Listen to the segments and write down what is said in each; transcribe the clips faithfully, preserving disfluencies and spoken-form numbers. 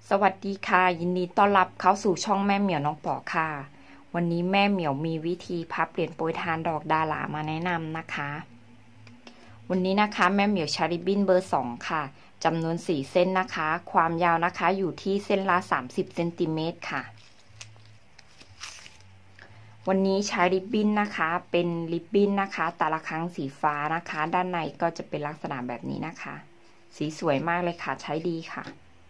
สวัสดีค่ะยินดีต้อนรับเข้าสู่ช่องแม่เหมียวน้องปอค่ะวันนี้แม่เหมียวมีวิธีพับเหรียญโปรยทานดอกดารามาแนะนำนะคะวันนี้นะคะแม่เหมียวใช้ริบบิ้นเบอร์สองค่ะจำนวนสี่เส้นนะคะความยาวนะคะอยู่ที่เส้นละสามสิบเซนติเมตรค่ะวันนี้ใช้ริบบิ้นนะคะเป็นริบบิ้นนะคะตาละครั้งสีฟ้านะคะด้านในก็จะเป็นลักษณะแบบนี้นะคะสีสวยมากเลยค่ะใช้ดีค่ะ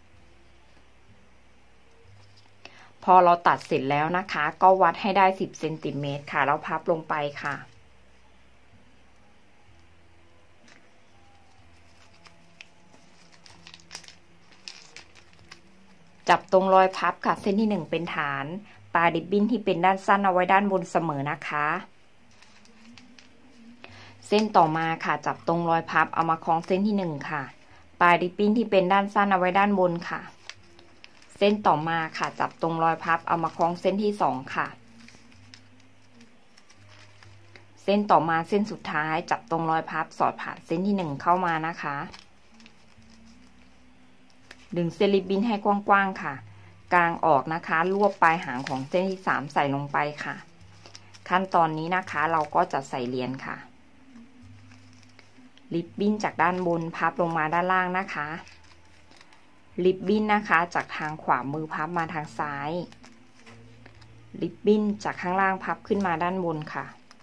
พอเราตัดเสร็จแล้วนะคะก็วัดให้ได้สิบเซนติเมตรค่ะแล้วพับลงไปค่ะจับตรงรอยพับค่ะเส้นที่หนึ่งเป็นฐานปลายริบบิ้นที่เป็นด้านสั้นเอาไว้ด้านบนเสมอนะคะเส้นต่อมาค่ะจับตรงรอยพับเอามาคล้องเส้นที่หนึ่งค่ะปลายริบบิ้นที่เป็นด้านสั้นเอาไว้ด้านบนค่ะเส้นต่อมาค่ะจับตรงรอยพับเอามาคล้องเส้นที่สองค่ะเส้นต่อมาเส้นสุดท้ายจับตรงรอยพับสอดผ่านเส้นที่หนึ่งเข้ามานะคะดึงเส้นริบบิ้นให้กว้างๆค่ะกางออกนะคะรวบปลายหางของเส้นที่สามใส่ลงไปค่ะขั้นตอนนี้นะคะเราก็จะใส่เหรียญค่ะริบบิ้นจากด้านบนพับลงมาด้านล่างนะคะริบบิ้นนะคะจากทางขวามือพับมาทางซ้ายริบบิ้นจากข้างล่างพับขึ้นมาด้านบนค่ะ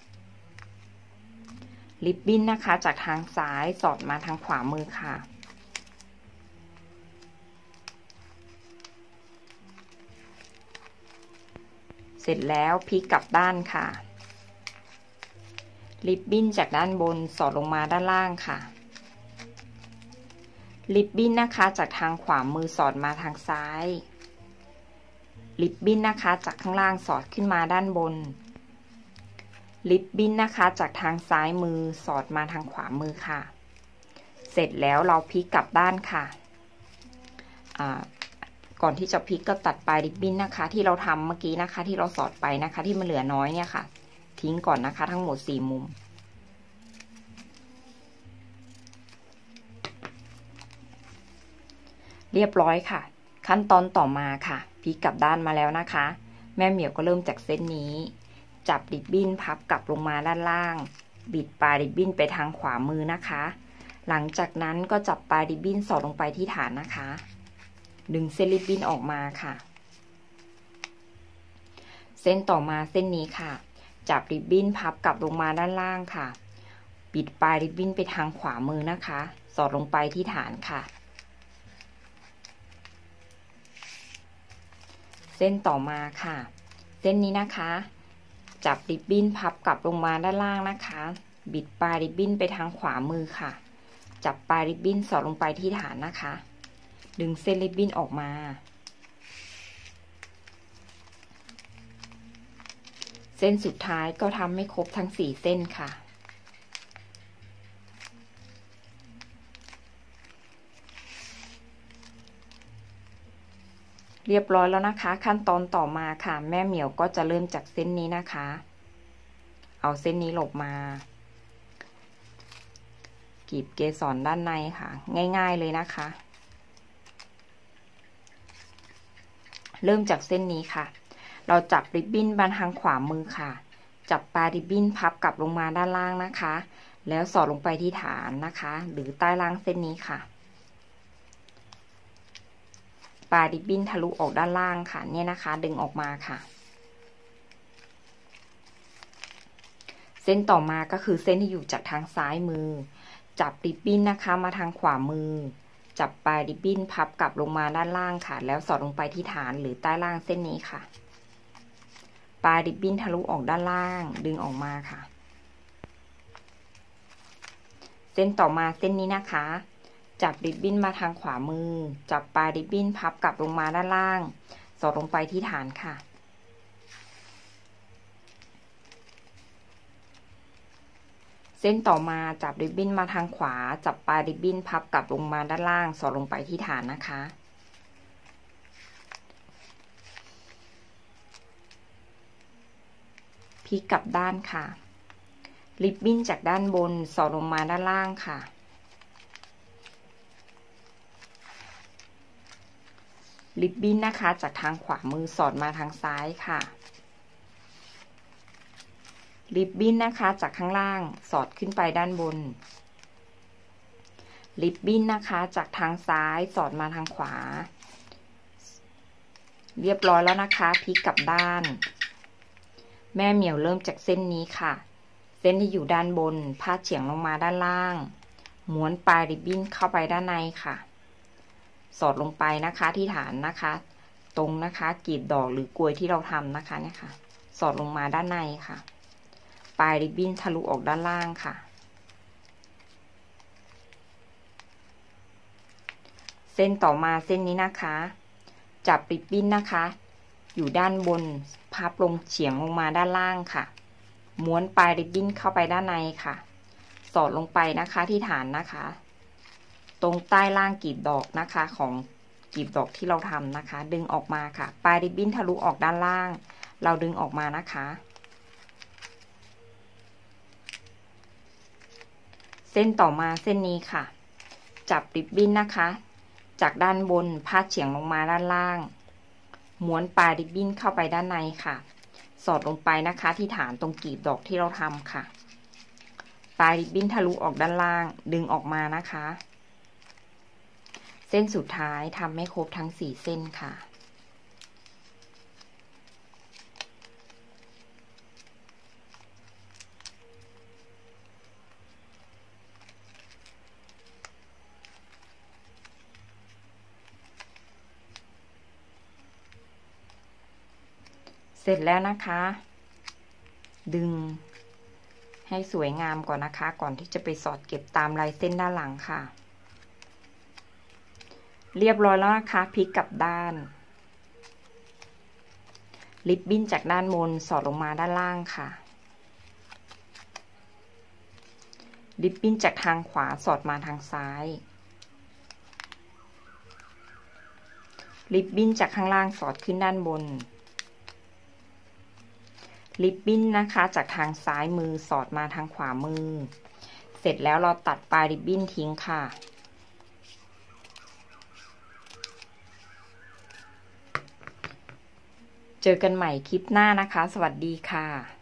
ริบบิ้นนะคะจากทางซ้ายสอดมาทางขวามือค่ะเสร็จแล้วพลิกกลับด้านค่ะริบบิ้นจากด้านบนสอดลงมาด้านล่างค่ะริบบิ้นนะคะจากทางขวามือสอดมาทางซ้ายริบบิ้นนะคะจากข้างล่างสอดขึ้นมาด้านบนริบบิ้นนะคะจากทางซ้ายมือสอดมาทางขวามือค่ะเสร็จแล้วเราพลิกกลับด้านค่ะอ่าก่อนที่จะพลิกก็ตัดปลายริบบิ้นนะคะที่เราทำเมื่อกี้นะคะที่เราสอดไปนะคะที่มันเหลือน้อยเนี่ยค่ะทิ้งก่อนนะคะทั้งหมดสี่มุมเรียบร้อยค่ะขั้นตอนต่อมาค่ะพลิกกลับด้านมาแล้วนะคะแม่เหมียวก็เริ่มจากเส้นนี้จับริบบิ้นพับกลับลงมาด้านล่างบิดปลายริบบิ้นไปทางขวามือนะคะหลังจากนั้นก็จับปลายริบบิ้นสอดลงไปที่ฐานนะคะดึงเส้นริบบิ้นออกมาค่ะเส้นต่อมาเส้นนี้ค่ะจับริบบิ้นพับกลับลงมาด้านล่างค่ะบิดปลายริบบิ้นไปทางขวามือนะคะสอดลงไปที่ฐานค่ะเส้นต่อมาค่ะเส้นนี้นะคะจับริบบิ้นพับกลับลงมาด้านล่างนะคะบิดปลายริบบิ้นไปทางขวามือค่ะจับปลายริบบิ้นสอดลงไปที่ฐานนะคะดึงเส้นริบบิ้นออกมาเส้นสุดท้ายก็ทำให้ครบทั้งสี่เส้นค่ะเรียบร้อยแล้วนะคะขั้นตอนต่อมาค่ะแม่เหมียวก็จะเริ่มจากเส้นนี้นะคะเอาเส้นนี้หลบมากรีบเกสรด้านในค่ะง่ายๆเลยนะคะเริ่มจากเส้นนี้ค่ะเราจับริบบิ้นมาทางขวามือค่ะจับปลายริบบิ้นพับกลับลงมาด้านล่างนะคะแล้วสอดลงไปที่ฐานนะคะหรือใต้ล่างเส้นนี้ค่ะปลายริบบิ้นทะลุออกด้านล่างค่ะเนี่ยนะคะดึงออกมาค่ะเส้นต่อมาก็คือเส้นที่อยู่จากทางซ้ายมือจับริบบิ้นนะคะมาทางขวามือจับปลายริบบิ้นพับกลับลงมาด้านล่างค่ะแล้วสอดลงไปที่ฐานหรือใต้ล่างเส้นนี้ค่ะปลายริบบิ้นทะลุออกด้านล่างดึงออกมาค่ะเส้นต่อมาเส้นนี้นะคะจับริบบิ้นมาทางขวามือจับปลายริบบิ้นพับกลับลงมาด้านล่างสอดลงไปที่ฐานค่ะเส้นต่อมาจับริบบิ้นมาทางขวาจับปลายริบบิ้นพับกลับลงมาด้านล่างสอดลงไปที่ฐานนะคะพลิกกลับด้านค่ะริบบิ้นจากด้านบนสอดลงมาด้านล่างค่ะริบบิ้นนะคะจากทางขวามือสอดมาทางซ้ายค่ะริบบิ้นนะคะจากข้างล่างสอดขึ้นไปด้านบนริบบิ้นนะคะจากทางซ้ายสอดมาทางขวาเรียบร้อยแล้วนะคะพลิกกลับด้านแม่เหมียวเริ่มจากเส้นนี้ค่ะเส้นที่อยู่ด้านบนพาดเฉียงลงมาด้านล่างม้วนปลายริบบิ้นเข้าไปด้านในค่ะสอดลงไปนะคะที่ฐานนะคะตรงนะคะกลีบดอกหรือกลวยที่เราทำนะคะเนี่ยค่ะสอดลงมาด้านในค่ะปลายริบบิ้นทะลุออกด้านล่างค่ะเส้นต่อมาเส้นนี้นะคะจับริบบิ้นนะคะอยู่ด้านบนพับลงเฉียงลงมาด้านล่างค่ะม้วนปลายริบบิ้นเข้าไปด้านในค่ะสอดลงไปนะคะที่ฐานนะคะตรงใต้ล่างกลีบดอกนะคะของกลีบดอกที่เราทำนะคะดึงออกมาค่ะปลายริบบิ้นทะลุออกด้านล่างเราดึงออกมานะคะเส้นต่อมาเส้นนี้ค่ะจับริบบิ้นนะคะจากด้านบนพาดเฉียงลงมาด้านล่างม้วนปลายริบบิ้นเข้าไปด้านในค่ะสอดลงไปนะคะที่ฐานตรงกลีบดอกที่เราทำค่ะปลายริบบิ้นทะลุออกด้านล่างดึงออกมานะคะเส้นสุดท้ายทำให้ครบทั้งสี่เส้นค่ะเสร็จแล้วนะคะดึงให้สวยงามก่อนนะคะก่อนที่จะไปสอดเก็บตามลายเส้นด้านหลังค่ะเรียบร้อยแล้วนะคะพลิกกลับด้านริบบิ้นจากด้านบนสอดลงมาด้านล่างค่ะริบบิ้นจากทางขวาสอดมาทางซ้ายริบบิ้นจากข้างล่างสอดขึ้นด้านบนริบบิ้นนะคะจากทางซ้ายมือสอดมาทางขวามือเสร็จแล้วเราตัดปลายริบบิ้นทิ้งค่ะเจอกันใหม่คลิปหน้านะคะสวัสดีค่ะ